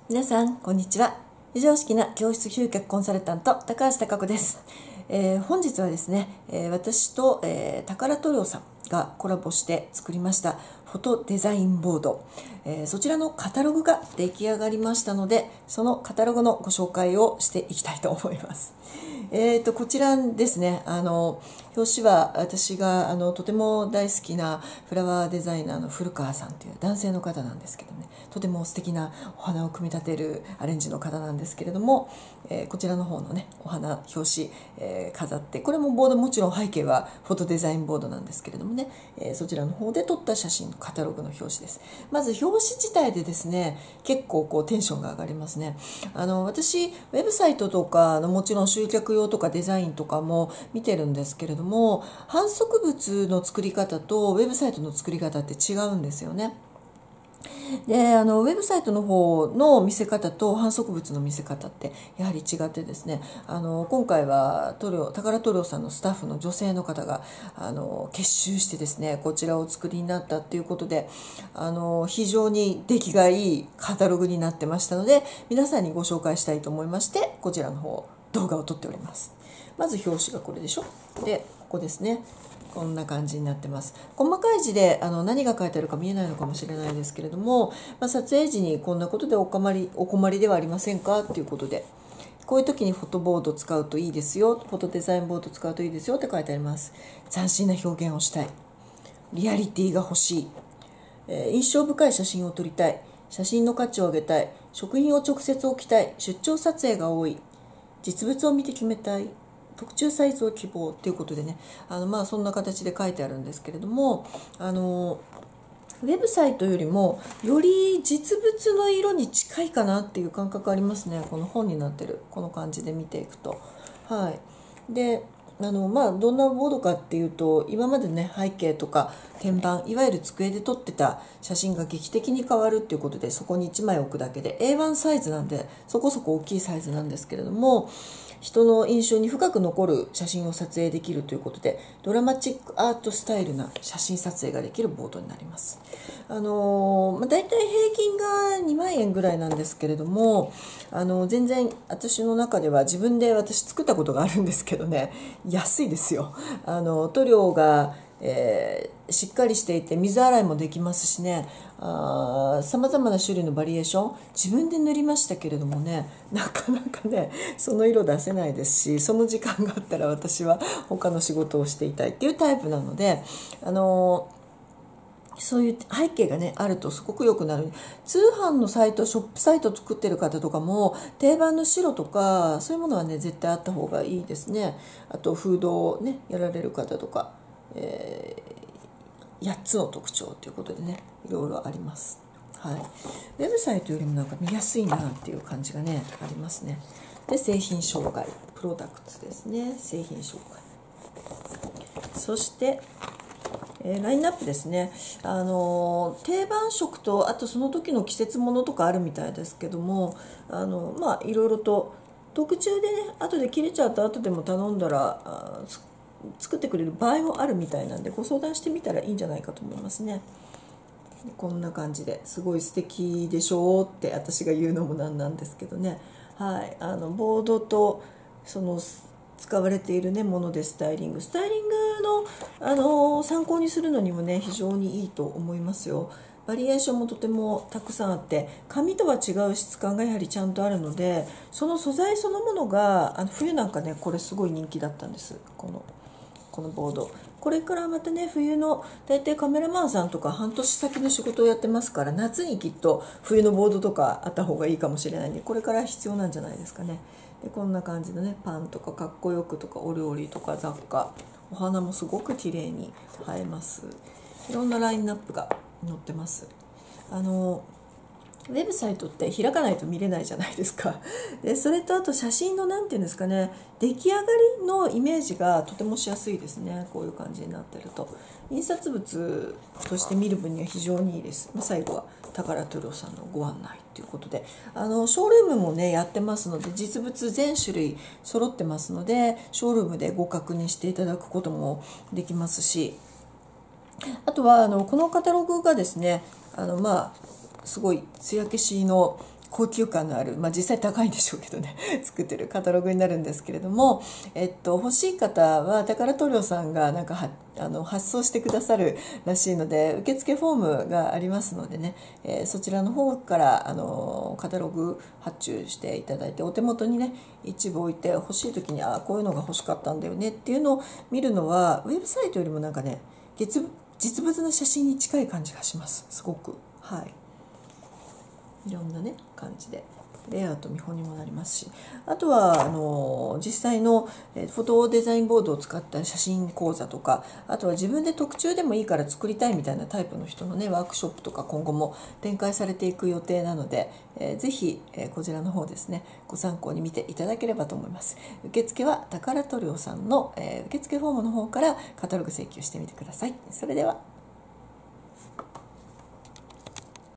皆さんこんにちは。非常識な教室集客コンサルタント高橋貴子です。本日はですね、私と、タカラ塗料さんがコラボして作りましたフォトデザインボード、そちらのカタログが出来上がりましたので、そのカタログのご紹介をしていきたいと思います。こちらですね、表紙は私がとても大好きなフラワーデザイナーの古川さんという男性の方なんですけどね、とても素敵なお花を組み立てるアレンジの方なんですけれども、こちらの方のねお花表紙、飾って、これもボード、もちろん背景はフォトデザインボードなんですけれどもね、そちらの方で撮った写真のカタログの表紙です。まず表紙自体でですね、結構こうテンションが上がりますね。私ウェブサイトとかもちろん集客用とかデザインとかも見てるんですけれども、販促物の作り方とウェブサイトの作り方って違うんですよね。でウェブサイトの方の見せ方と販促物の見せ方ってやはり違ってですね、今回はタカラ塗料さんのスタッフの女性の方が結集してですね、こちらをお作りになったっていうことで、非常に出来がいいカタログになってましたので、皆さんにご紹介したいと思いまして、こちらの方動画を撮っております。まず表紙がこれでしょ。でここですね、こんな感じになってます。細かい字で何が書いてあるか見えないのかもしれないですけれども、撮影時にこんなことでお困りではありませんかっていうことで、こういう時にフォトボード使うといいですよ、フォトデザインボード使うといいですよって書いてあります。斬新な表現をしたい、リアリティが欲しい、印象深い写真を撮りたい、写真の価値を上げたい、食品を直接置きたい、出張撮影が多い、実物を見て決めたい、特注サイズを希望ということでね、そんな形で書いてあるんですけれども、ウェブサイトよりもより実物の色に近いかなっていう感覚ありますね。この本になってるこの感じで見ていくと。はい。でどんなボードかっていうと、今までね背景とか天板、いわゆる机で撮ってた写真が劇的に変わるっていうことで、そこに1枚置くだけで A1 サイズなんでそこそこ大きいサイズなんですけれども、人の印象に深く残る写真を撮影できるということで、ドラマチックアートスタイルな写真撮影ができるボードになります。だいたい平均が2万円ぐらいなんですけれども、全然私の中では、自分で私作ったことがあるんですけどね、安いですよ。塗料がしっかりしていて水洗いもできますしね、さまざまな種類のバリエーション自分で塗りましたけれどもね、なかなかねその色出せないですし、その時間があったら私は他の仕事をしていたいっていうタイプなので、そういう背景がねあるとすごく良くなる。通販のサイト、ショップサイト作ってる方とかも、定番の白とかそういうものはね絶対あった方がいいですね。あとフードをねやられる方とか、8つの特徴ということでね、いろいろあります。はい、ウェブサイトよりもなんか見やすいなっていう感じがねありますね。で製品紹介、プロダクツですね、製品紹介。そしてラインナップですね。定番色と、あとその時の季節ものとかあるみたいですけども、いろいろと特注でね、後で切れちゃった後でも頼んだら作ってくれる場合もあるみたいなんで、ご相談してみたらいいんじゃないかと思いますね。こんな感じですごい素敵でしょうって私が言うのもなんなんですけどね。はい、ボードとその使われている、ね、ものでスタイリングの、参考にするのにもね非常にいいと思いますよ。バリエーションもとてもたくさんあって、紙とは違う質感がやはりちゃんとあるので、その素材そのものが冬なんかねこれすごい人気だったんです。このボード、これからまたね冬の、大体カメラマンさんとか半年先の仕事をやってますから、夏にきっと冬のボードとかあった方がいいかもしれないんで、これから必要なんじゃないですかね。でこんな感じのねパンとかかっこよくとかお料理とか雑貨、お花もすごく綺麗に映えます。いろんなラインナップが載ってます。ウェブサイトって開かないと見れないじゃないですか。でそれとあと写真のなんていうんですかね、出来上がりのイメージがとてもしやすいですね。こういう感じになってると印刷物として見る分には非常にいいです。最後はタカラ塗料さんのご案内ということで、ショールームもねやってますので、実物全種類揃ってますので、ショールームでご確認していただくこともできますし、あとはこのカタログがですね、すごい艶消しの高級感のある、実際高いんでしょうけどね作ってるカタログになるんですけれども、欲しい方はタカラトリオさんが発送してくださるらしいので、受付フォームがありますのでね、そちらの方からカタログ発注していただいて、お手元にね一部置いて、欲しい時にこういうのが欲しかったんだよねっていうのを見るのは、ウェブサイトよりも実物の写真に近い感じがします。すごくいろんなね感じでレイアウト見本にもなりますし、あとは実際のフォトデザインボードを使った写真講座とか、あとは自分で特注でもいいから作りたいみたいなタイプの人のねワークショップとか今後も展開されていく予定なので、ぜひこちらの方ですねご参考に見ていただければと思います。受付はタカラトリオさんの受付フォームの方からカタログ請求してみてください。それでは。